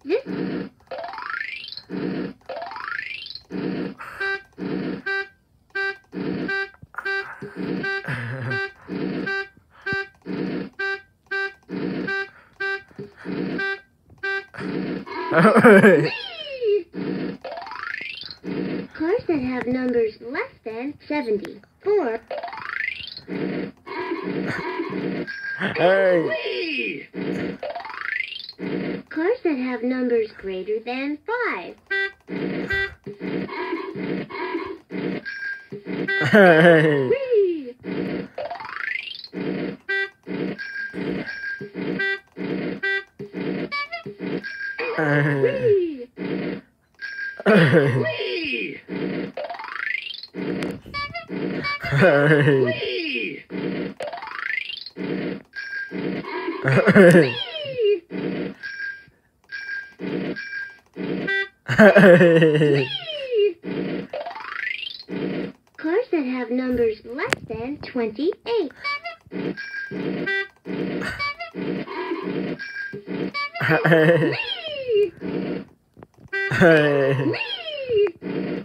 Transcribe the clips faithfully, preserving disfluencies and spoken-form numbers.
This cars that have numbers less than seventy-four. Hey. Cars that have numbers greater than five. Hey. Whee! Hey. Whee! Hey. Hey. Whee! Hey. Hey. Whee! Cars that have numbers less than twenty-eight. Hey. Whee! Hey. Whee!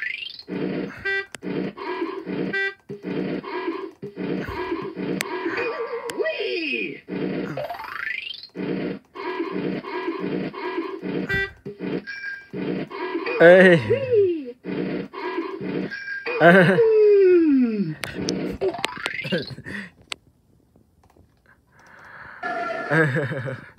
Whee! Hey. Whee! Hey. Mm.